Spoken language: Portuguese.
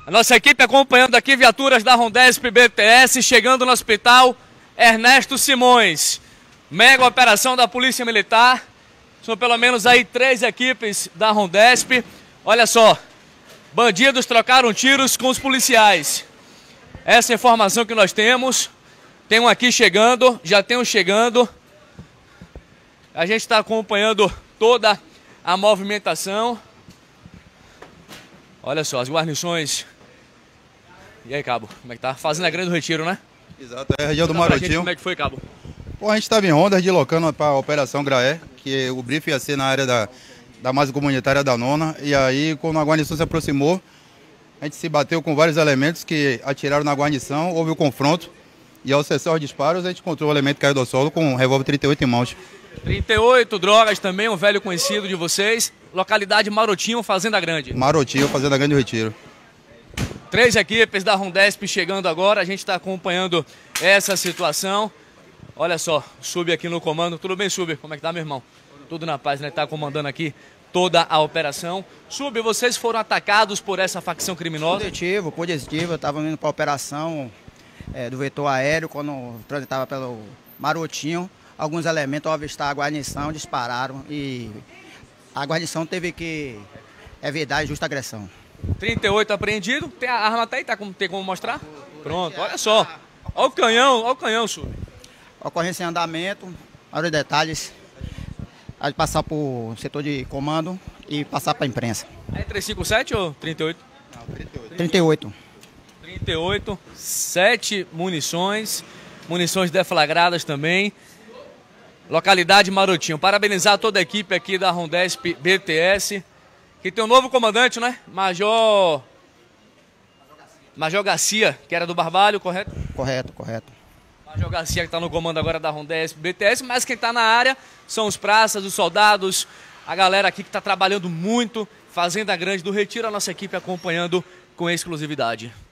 A nossa equipe acompanhando aqui viaturas da Rondesp BTS, chegando no hospital Ernesto Simões. Mega operação da Polícia Militar. São pelo menos aí 3 equipes da Rondesp. Olha só, bandidos trocaram tiros com os policiais. Essa é a informação que nós temos. Tem um aqui chegando, já tem um chegando. A gente está acompanhando toda a movimentação. Olha só, as guarnições. E aí, Cabo, como é que tá? Fazendo a Grande do Retiro, né? Exato, é a região do Marotinho. Como é que foi, Cabo? Pô, a gente estava em Rondas, deslocando para a Operação Graé, que o briefing ia ser na área da base comunitária da Nona. E aí, quando a guarnição se aproximou, a gente se bateu com vários elementos que atiraram na guarnição, houve o confronto. E ao cessar os disparos, a gente encontrou o elemento caído ao solo com um revólver 38 em mãos. 38, drogas também, um velho conhecido de vocês. Localidade Marotinho, Fazenda Grande. Marotinho, Fazenda Grande do Retiro. 3 equipes da Rondesp chegando agora, a gente está acompanhando essa situação. Olha só, Sub aqui no comando. Tudo bem, Sub? Como é que tá, meu irmão? Tudo na paz, né? Tá comandando aqui toda a operação. Sub, vocês foram atacados por essa facção criminosa? Positivo. Eu estava indo para a operação do vetor aéreo, quando transitava pelo Marotinho. Alguns elementos, ao avistar a guarnição, dispararam e a guarnição teve que evitar a justa agressão. 38 apreendido. Tem a arma até aí, tem como mostrar? Pronto, olha só. Olha o canhão, Sub. Ocorrência em andamento, olha os detalhes. A gente passar para o setor de comando e passar para a imprensa. É 357 ou 38? Não, 38. 38, 7 munições deflagradas também. Localidade Marotinho. Parabenizar toda a equipe aqui da Rondesp BTS. Que tem um novo comandante, né? Major Garcia, que era do Barbalho, correto? Correto. Major Garcia que está no comando agora da Rondesp BTS, mas quem está na área são os praças, os soldados, a galera aqui que está trabalhando muito, Fazenda Grande do Retiro, a nossa equipe acompanhando com exclusividade.